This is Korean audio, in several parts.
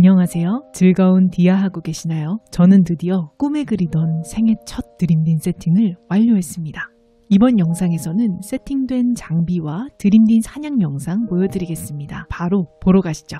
안녕하세요. 즐거운 디아 하고 계시나요? 저는 드디어 꿈에 그리던 생애 첫 드림딘 세팅을 완료했습니다. 이번 영상에서는 세팅된 장비와 드림딘 사냥 영상 보여드리겠습니다. 바로 보러 가시죠.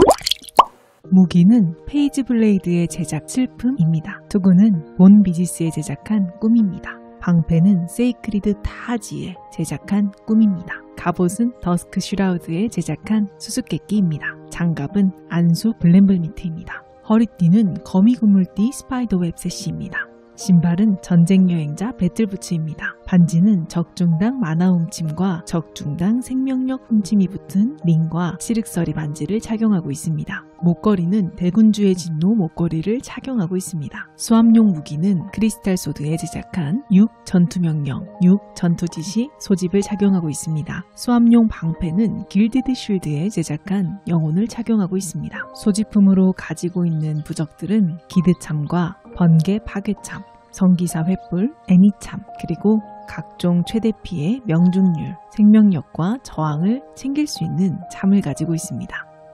무기는 페이지 블레이드의 제작 실품입니다. 투구는 본 비지스에 제작한 꿈입니다. 방패는 세이크리드 타지에 제작한 꿈입니다. 갑옷은 더스크 슈라우드에 제작한 수수께끼입니다. 장갑은 안수 블렘블미트입니다. 허리띠는 거미 그물띠 스파이더웹 세시입니다. 신발은 전쟁여행자 배틀부츠입니다. 반지는 적중당 만화 훔침과 적중당 생명력 훔침이 붙은 링과 시륵서리 반지를 착용하고 있습니다. 목걸이는 대군주의 진노 목걸이를 착용하고 있습니다. 수압용 무기는 크리스탈 소드에 제작한 6 전투명령, 6 전투지시 소집을 착용하고 있습니다. 수압용 방패는 길디드 쉴드에 제작한 영혼을 착용하고 있습니다. 소지품으로 가지고 있는 부적들은 기드참과 번개 파괴참, 성기사 횃불, 애니참, 그리고 각종 최대 피해, 명중률, 생명력과 저항을 챙길 수 있는 참을 가지고 있습니다.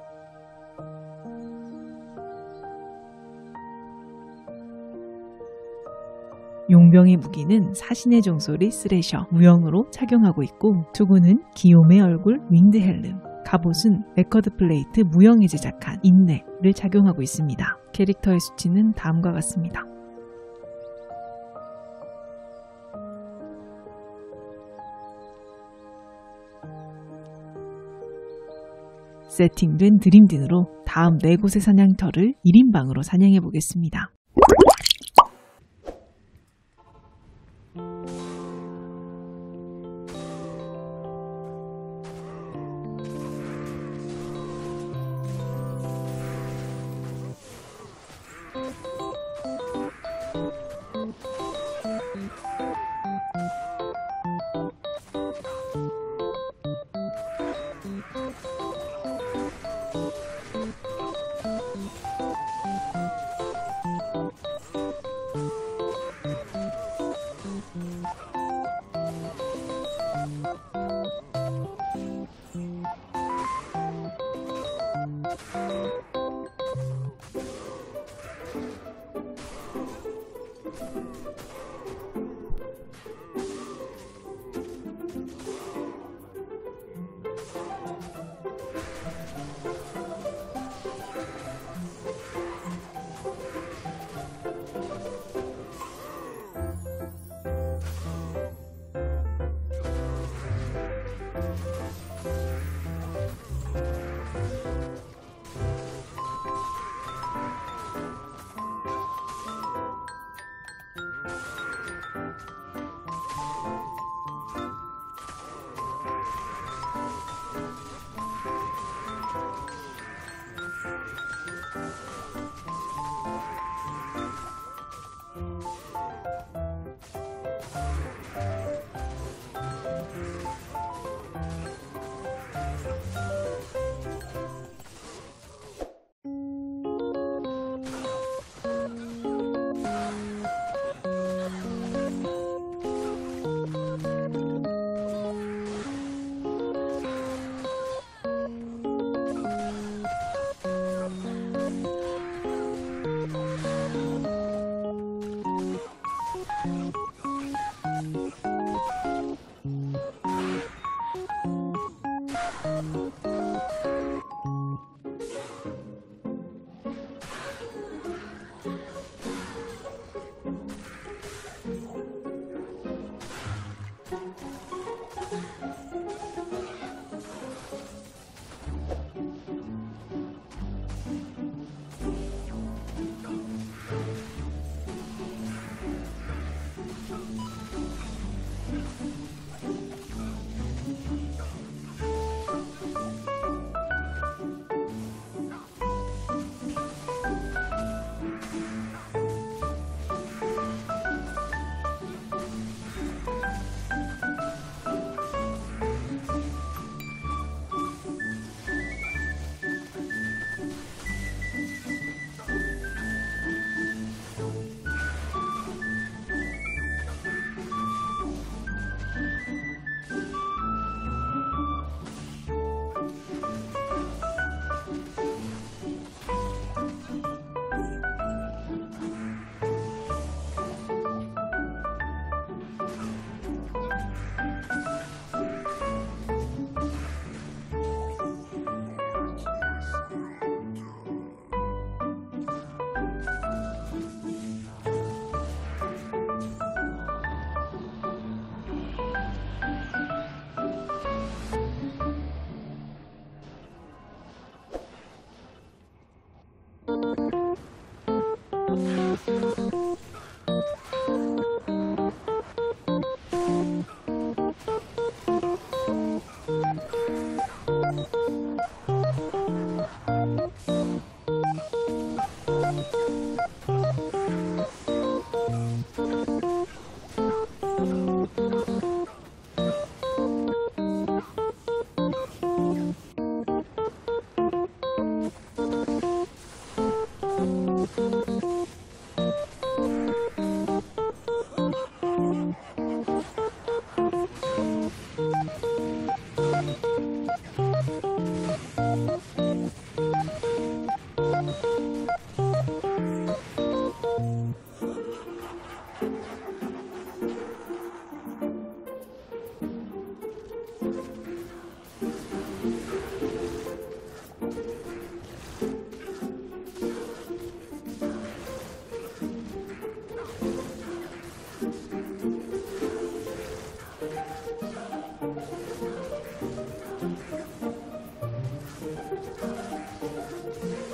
용병의 무기는 사신의 종소리 스레셔, 무형으로 착용하고 있고 투구는 기욤의 얼굴 윙드헬름, 갑옷은 레커드 플레이트 무형에 제작한 인넥을 착용하고 있습니다. 캐릭터의 수치는 다음과 같습니다. 세팅된 드림딘으로 다음 4곳의 사냥터를 1인방으로 사냥해 보겠습니다.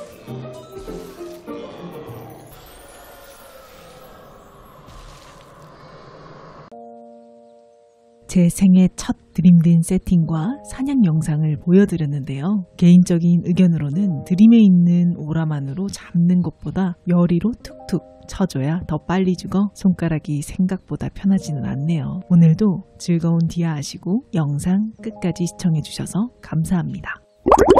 제 생애 첫 드림된 세팅과 사냥 영상을 보여드렸는데요. 개인적인 의견으로는 드림에 있는 오라만으로 잡는 것보다 여리로 툭툭 쳐줘야 더 빨리 죽어 손가락이 생각보다 편하지는 않네요. 오늘도 즐거운 디아 하시고 영상 끝까지 시청해주셔서 감사합니다.